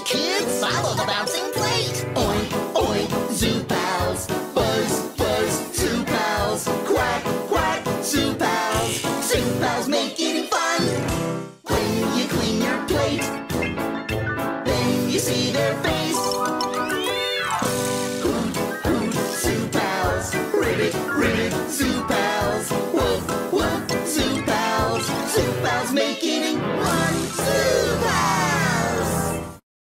kids, follow the bouncing plate. Oink, oink, Zoopals. Buzz, buzz, Zoopals. Quack, quack, Zoopals. Zoopals make eating fun. When you clean your plate, then you see their face. Hoot, hoot, Zoopals. Ribbit, ribbit, Zoopals.